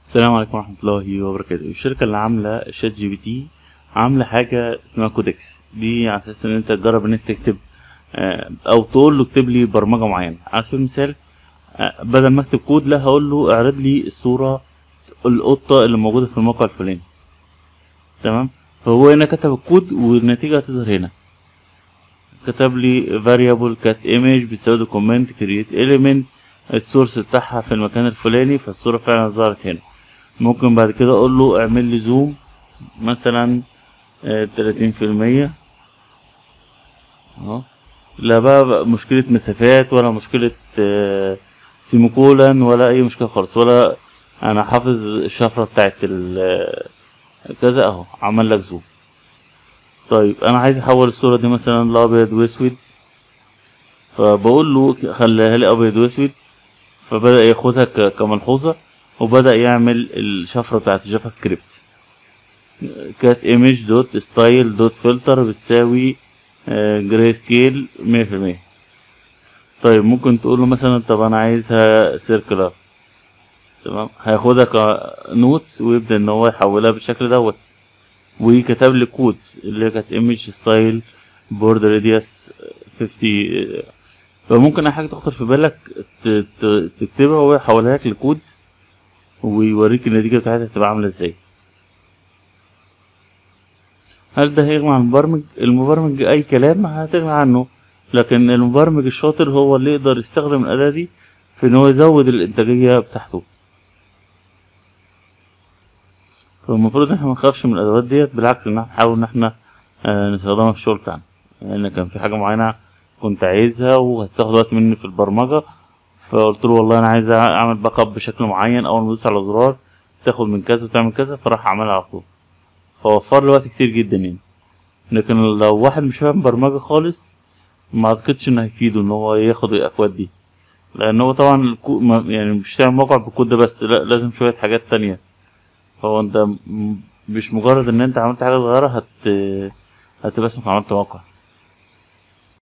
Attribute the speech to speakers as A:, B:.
A: السلام عليكم ورحمة الله وبركاته. الشركة اللي عاملة شات جي بي تي عاملة حاجة اسمها كودكس، دي على أساس إن أنت تجرب إن أنت تكتب أو تقول له اكتب لي برمجة معينة. على سبيل المثال بدل ما أكتب كود، لا، هقول له اعرض لي الصورة القطة اللي موجودة في الموقع الفلاني. تمام، فهو هنا كتب الكود والنتيجة هتظهر هنا. كتب لي variable cat image بتساوي comment create element، السورس بتاعها في المكان الفلاني، فالصورة فعلا ظهرت هنا. ممكن بعد كده اقول له اعمل لي زوم مثلا 30%. اهو، لا بقى مشكلة مسافات ولا مشكلة سيميكولن ولا اي مشكلة خالص، ولا انا حافظ الشفرة بتاعت كذا. اهو عمل لك زوم. طيب انا عايز احول الصورة دي مثلا لابيض واسود، فبقول له خليها لي ابيض واسود، فبدأ ياخدها كملحوظة وبدأ يعمل الشفرة بتاعت الجافا سكريبت. كات ايمج دوت ستايل دوت فلتر بتساوي جراي سكيل 100%. طيب ممكن تقوله مثلا طب انا عايزها سيركلر، تمام، هياخدها كنوتس ويبدأ ان هو يحولها بالشكل دوت. وكتب لي كود اللي هي كانت ايمج ستايل بورد راديوس 50. فممكن اي حاجة تخطر في بالك تكتبها وهو يحولها لك لكود ويوريك النتيجة بتاعتها تبقى عاملة ازاي. هل ده هيغني عن المبرمج؟ المبرمج اي كلام هتغني عنه، لكن المبرمج الشاطر هو اللي يقدر يستخدم الاداة دي في ان هو يزود الانتاجية بتاعته. فالمفروض ان احنا منخافش من الادوات ديت، بالعكس ان احنا نحاول ان احنا نستخدمها في الشغل بتاعنا. لان كان في حاجة معينة كنت عايزها وهتاخد وقت مني في البرمجة، فقلت له والله انا عايز اعمل باك اب بشكل معين، اول ما ادوس على زرار تاخد من كذا وتعمل كذا، فراح اعملها على طول، فوفر لي وقت كتير جدا يعني. لكن لو واحد مش فاهم برمجة خالص، ما اعتقدش انه هيفيده ان هو ياخد الاكواد دي، لان هو طبعا يعني مش تعمل موقع بالكود ده بس، لا، لازم شوية حاجات تانية. فهو انت مش مجرد ان انت عملت حاجة صغيرة هتبقى اسمك عملت موقع.